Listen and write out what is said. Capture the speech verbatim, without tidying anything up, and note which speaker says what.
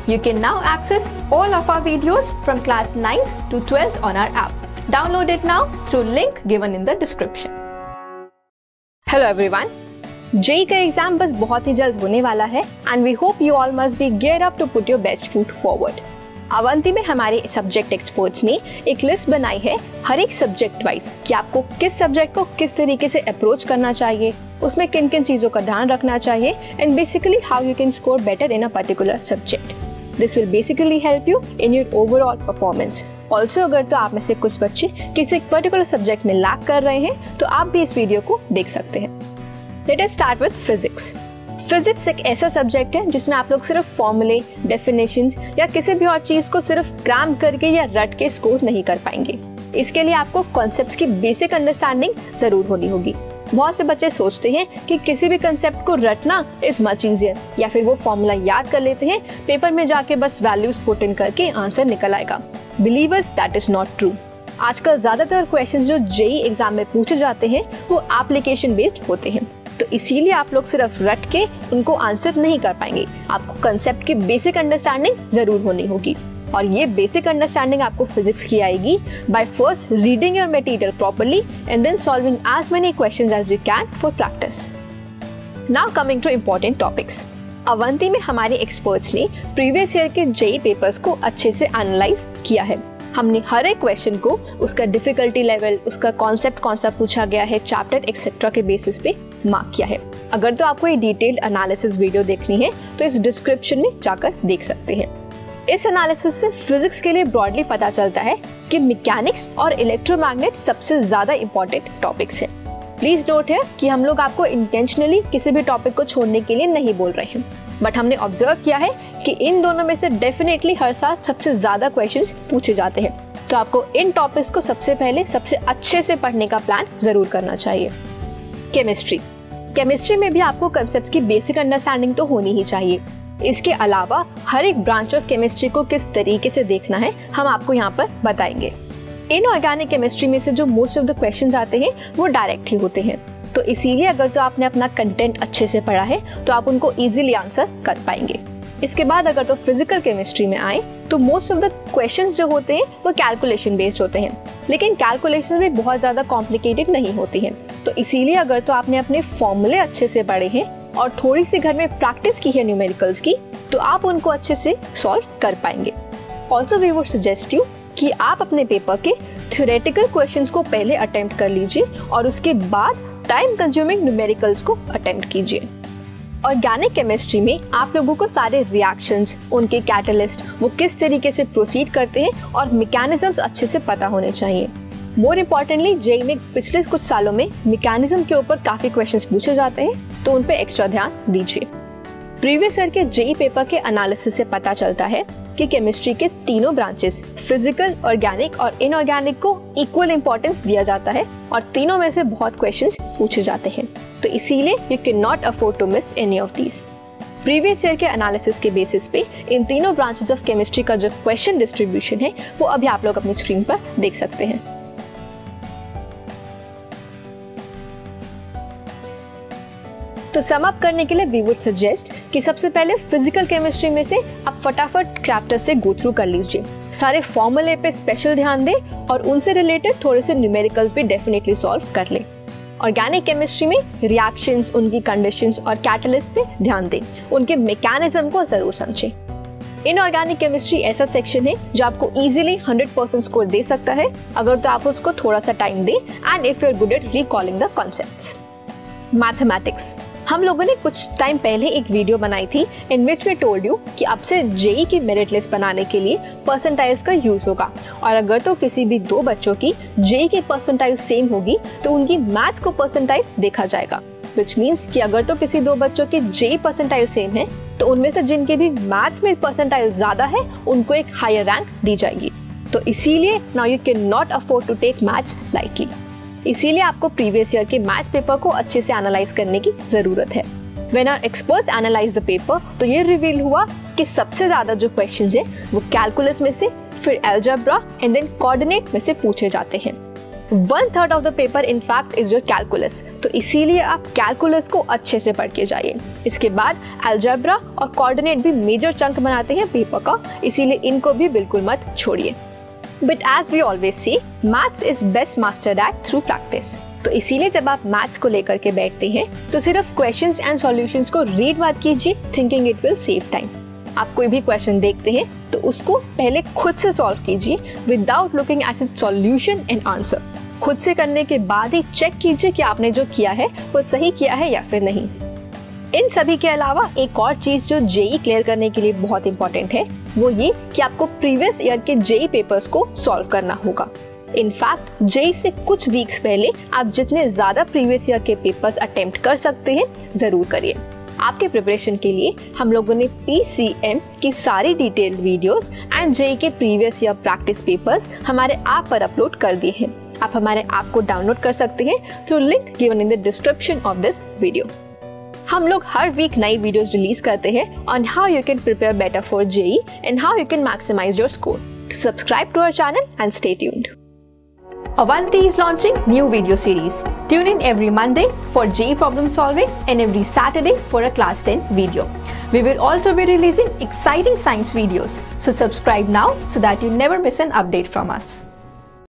Speaker 1: You can now access all of our videos from class ninth to twelfth on our app. Download it now through link given in the description. Hello everyone. JEE का exam बस बहुत ही जल्द होने वाला है and we hope you all must be geared up to put your best foot forward. Avanti में हमारे subject experts ने एक लिस्ट बनाई है हर एक सब्जेक्ट वाइज कि आपको किस सब्जेक्ट को किस तरीके से अप्रोच करना चाहिए, उसमें किन किन चीज़ों का ध्यान रखना चाहिए and basically how you can score better in a particular subject. This will basically help you in your overall performance. Also अगर तो आप में से कुछ बच्चे किसी पर्टिकुलर सब्जेक्ट में लैक कर रहे हैं तो आप भी इस वीडियो को देख सकते हैं. Let us start with physics. Physics एक ऐसा सब्जेक्ट है जिसमें आप लोग सिर्फ फॉर्मूले, डेफिनेशंस या किसी भी और चीज को सिर्फ क्रैम करके या रट के स्कोर नहीं कर पाएंगे. इसके लिए आपको कॉन्सेप्ट्स की बेसिक अंडरस्टैंडिंग जरूर होनी होगी. बहुत से बच्चे सोचते हैं कि किसी भी कंसेप्ट को रटना इज मच इजियर, या फिर वो फॉर्मूला याद कर लेते हैं, पेपर में जाके बस वैल्यूज पुट इन करके आंसर निकल आएगा. Believe us, that is not true. आजकल ज्यादातर क्वेश्चंस जो जेई एग्जाम में पूछे जाते हैं वो एप्लीकेशन बेस्ड होते हैं, तो इसीलिए आप लोग सिर्फ रट के उनको आंसर नहीं कर पाएंगे. आपको कंसेप्ट की बेसिक अंडरस्टैंडिंग जरूर होनी होगी, और ये बेसिक अंडरस्टैंडिंग आपको फिजिक्स की आएगी by first reading your material properly and then solving as many questions as you can for practice. Now coming to important topics. Avanti में हमारे एक्सपर्ट्स ने प्रीवियस ईयर के जेई पेपर्स को अच्छे से एनालाइज किया है. हमने हर एक क्वेश्चन को उसका डिफिकल्टी लेवल, उसका कॉन्सेप्ट कौन सा पूछा गया है, चैप्टर एक्सेट्रा के बेसिस पे मार्क किया है. अगर तो आपको ये डिटेल्ड एनालिसिस वीडियो देखनी है तो इस डिस्क्रिप्शन में जाकर देख सकते हैं. इस एनालिसिस से फिजिक्स के लिए ब्रॉडली पता चलता है कि मैकेनिक्स और इलेक्ट्रोमैग्नेट सबसे ज्यादा इंपॉर्टेंट टॉपिक्स हैं. प्लीज नोट है कि हम लोग आपको इंटेंशनली किसी भी टॉपिक को छोड़ने के लिए नहीं बोल रहे हैं, बट हमने ऑब्जर्व किया है कि इन दोनों में से डेफिनेटली हर साल सबसे ज्यादा क्वेश्चंस पूछे जाते हैं, तो आपको इन टॉपिक्स को सबसे पहले सबसे अच्छे से पढ़ने का प्लान जरूर करना चाहिए. केमिस्ट्री. केमिस्ट्री में भी आपको कंसेप्ट्स की बेसिक अंडरस्टैंडिंग तो होनी ही चाहिए. इसके अलावा हर एक ब्रांच ऑफ केमिस्ट्री को किस तरीके से देखना है हम आपको यहाँ पर बताएंगे. इनऑर्गेनिक केमिस्ट्री में से जो मोस्ट ऑफ द क्वेश्चंस आते हैं वो डायरेक्ट ही होते हैं, तो इसीलिए अगर तो आपने अपना कंटेंट अच्छे से पढ़ा है तो आप उनको इजीली आंसर कर पाएंगे. इसके बाद अगर तो फिजिकल केमिस्ट्री में आए तो मोस्ट ऑफ द क्वेश्चंस जो होते हैं वो कैलकुलेशन बेस्ड होते हैं, लेकिन कैलकुलेशन भी बहुत ज़्यादा कॉम्प्लिकेटेड नहीं होती हैं. तो इसीलिए अगर तो आपने अपने फॉर्मूले अच्छे से पढ़े हैं और थोड़ी सी घर में प्रैक्टिस की है न्यूमेरिकल्स की, तो आप उनको अच्छे से सॉल्व कर पाएंगे. Also we would suggest you कि आप अपने पेपर के थ्योरेटिकल क्वेश्चंस को पहले अटेम्प्ट कर लीजिए और उसके बाद टाइम कंज्यूमिंग न्यूमेरिकल्स को अटेम्प्ट कीजिए. ऑर्गेनिक केमिस्ट्री में आप लोगों को सारे रिएक्शंस, उनके कैटलिस्ट, वो किस तरीके से प्रोसीड करते हैं और मैकेनिज्म्स अच्छे से पता होने चाहिए. मोर इम्पोर्टेंटली जेई में पिछले कुछ सालों में मैकेनिज्म के ऊपर काफी क्वेश्चंस पूछे जाते हैं, तो उन पे एक्स्ट्रा ध्यान दीजिए. प्रीवियस ईयर के जेई पेपर के एनालिसिस से पता चलता है कि केमिस्ट्री के तीनों ब्रांचेस फिजिकल, ऑर्गेनिक और इनऑर्गेनिक को इक्वल इंपॉर्टेंस दिया जाता है और तीनों में से बहुत क्वेश्चंस पूछे जाते हैं, तो इसीलिए you can not afford to miss any of these. Previous year के एनालिसिस के बेसिस पे इन तीनों ब्रांचेस ऑफ केमिस्ट्री का जो क्वेश्चन डिस्ट्रीब्यूशन है वो अभी आप लोग अपनी स्क्रीन पर देख सकते हैं. तो सम अप करने के लिए वी वुड सजेस्ट कि सबसे पहले फिजिकल केमिस्ट्री में से आप फटाफट चैप्टर से गो थ्रू कर लीजिए. सारे फॉर्मूले पे स्पेशल ध्यान दें और उनसे रिलेटेड थोड़े से न्यूमेरिकल्स भी डेफिनेटली सॉल्व कर लें. ऑर्गेनिक केमिस्ट्री में रिएक्शंस, उनकी कंडीशंस और कैटलिस्ट पे ध्यान दें, उनके मैकेनिज्म को जरूर समझें. इनऑर्गेनिक केमिस्ट्री ऐसा सेक्शन है जो आपको इजीली हंड्रेड परसेंट स्कोर दे सकता है अगर तो आप उसको थोड़ा सा टाइम दें and if you are good at recalling the concepts. Mathematics. हम लोगों ने कुछ टाइम पहले एक वीडियो बनाई थी in which we told you कि अब से जेई की मेरिट लिस्ट बनाने के लिए परसेंटाइल्स का यूज होगा, और अगर तो किसी भी दो बच्चों की जेई की परसेंटाइल सेम होगी तो उनकी मैथ्स को परसेंटाइल देखा जाएगा. विच मीन्स कि अगर तो किसी दो बच्चों की जेई परसेंटाइल सेम है तो उनमें से जिनके भी मैथ्स में परसेंटाइल ज्यादा है उनको एक हायर रैंक दी जाएगी. तो इसीलिए now you can not afford to take maths lightly. इसीलिए आपको प्रीवियस ईयर के मैथ्स पेपर को अच्छे से एनालाइज करने की जरूरत है. When our experts analyze the paper, तो ये रिवील हुआ कि सबसे ज्यादा जो क्वेश्चंस हैं वो कैलकुलस में से, फिर अलजेब्रा एंड देन कोऑर्डिनेट में से पूछे जाते हैं. One third of the paper in fact is your calculus, तो इसीलिए आप कैलकुलस को अच्छे से पढ़ के जाइए। इसके बाद अलजेब्रा और कोऑर्डिनेट भी मेजर चंक बनाते हैं पेपर का, इसीलिए इनको भी बिल्कुल मत छोड़िए। But as we always say, maths is best mastered at through practice, तो इसीलिए जब आप मैथ्स को लेकर के बैठते हैं तो सिर्फ क्वेश्चंस एंड सॉल्यूशंस को रीड मत कीजिए thinking it will save time. आप कोई भी क्वेश्चन देखते हैं तो उसको पहले खुद से सॉल्व कीजिए without looking at its solution and answer. खुद से करने के बाद ही चेक कीजिए कि आपने जो किया है वो सही किया है या फिर नहीं। इन सभी के अलावा एक और चीज जो जेई क्लियर करने के लिए बहुत इंपॉर्टेंट है, वो ये कि आपको प्रीवियस ईयर के जेई पेपर्स को सॉल्व करना होगा। इनफैक्ट जेई से कुछ वीक्स पहले आप जितने ज्यादा प्रीवियस ईयर के पेपर्स अटेम्प्ट कर सकते हैं जरूर करिए। आपके प्रिपरेशन के लिए हम लोगों ने पीसीएम की सारी डिटेल्ड वीडियोस एंड जेई के प्रीवियस ईयर प्रैक्टिस पेपर्स हमारे ऐप पर अपलोड कर दिए हैं। आप हमारे ऐप को डाउनलोड कर सकते हैं through link given in the description of this video. हम लोग हर वीक नई वीडियोस रिलीज करते हैं on how you can prepare better for JEE and how you can maximise your score. Subscribe to our channel and stay tuned. Avanti is launching new video series. Tune in every Monday for J E E problem solving and every Saturday for a class ten video. We will also be releasing exciting science videos. So subscribe now so that you never miss an update from us.